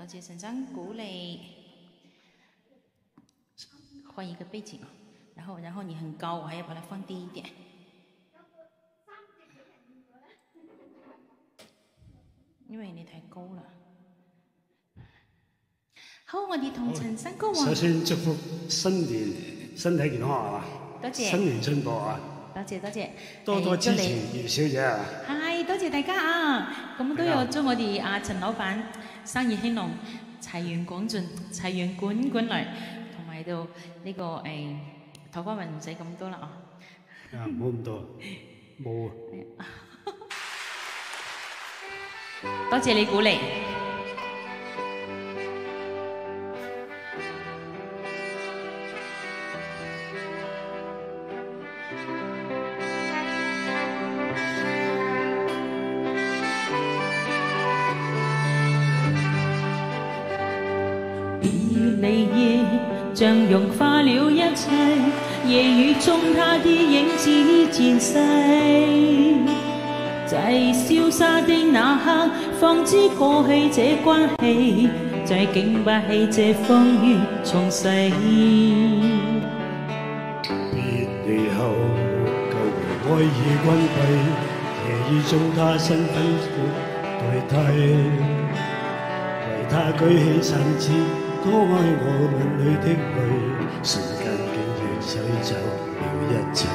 多谢陈生鼓励，换一个背景，然后你很高，我还要把它放低一点。因為你太高啦。好，我哋同陳生哥話。 首先祝福新年身體健康啊！ 多謝。 新年進步啊！ 多謝多謝。 多多支持余小姐啊！ 係，多謝大家啊！咁都有祝我哋阿陳老闆生意興隆，財源廣進，財源滾滾來，同埋到呢個桃花運唔使咁多啦啊！ 啊，唔好咁多，冇啊！ 多謝你鼓勵。別離夜像融化了一切，夜雨中他的影子漸細。在消失的那刻，方知過去這關係，再經不起這風雨重逝。 別離後，舊年愛已關閉，夜雨中他身份代替，為他舉起傘子，多愛我眼裏的淚，瞬間竟然洗走了一切。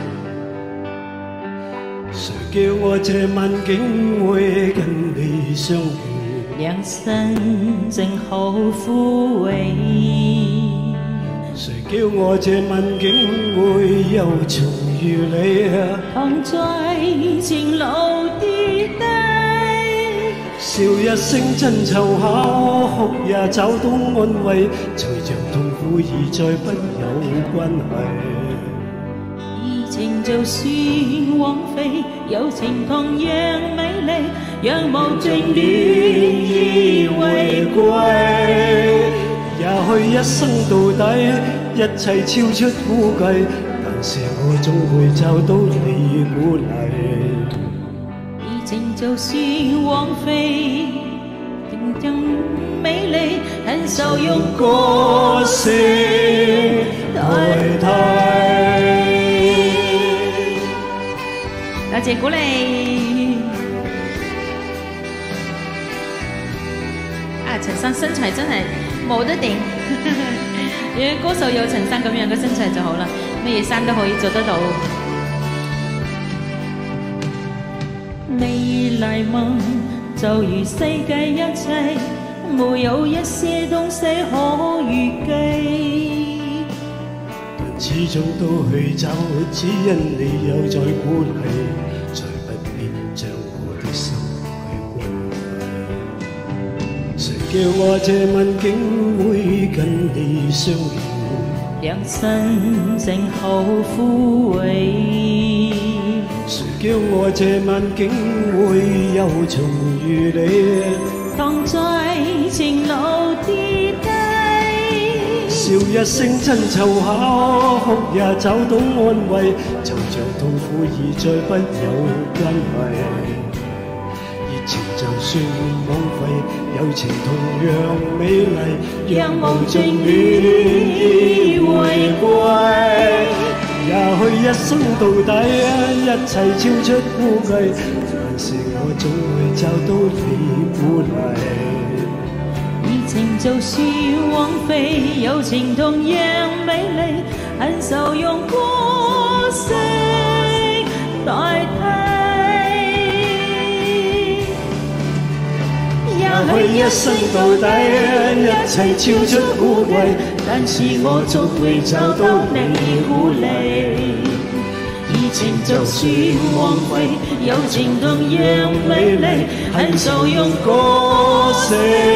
誰叫我這晚竟會跟你相遇？ 良辰正好枯萎。 誰叫我這晚竟會又重遇你？ 躺在前路跌低， 笑一聲真湊巧，哭也找到安慰，隨着痛苦已再不有關係。 情就算枉費，有情同樣美麗，讓無盡戀意回歸。 也許一生到底，一切超出估計，但是我總會找到你鼓勵。 情就算枉費，定更美麗，很受用歌聲代替。多謝鼓勵。啊，陳生身材真係冇得頂，如果歌手有陳生咁樣嘅身材就好啦，乜嘢山都可以做得到。未來夢就如世界一切，沒有一些東西可預計。 但始終都去找，只因你有在鼓勵，才不必將我的心去關閉。誰叫我這晚竟會跟你相遇？ 良辰正好枯萎。 誰叫我這晚竟會又重遇你？ 躺在前路跌低， 笑一聲真湊巧，哭也找到安慰，就像痛苦已再不有關係。熱情就算枉費，友情同樣美麗，讓無盡戀意回歸。也許一生到底，一切超出估計，但是我總會找到你鼓勵。 熱情就算枉費，友情同樣美麗，很受用歌聲代替。 也許一生到底，一切超出估計，但是我總會找到你鼓勵。 熱情就算枉費，友情同樣美麗，很受用歌聲。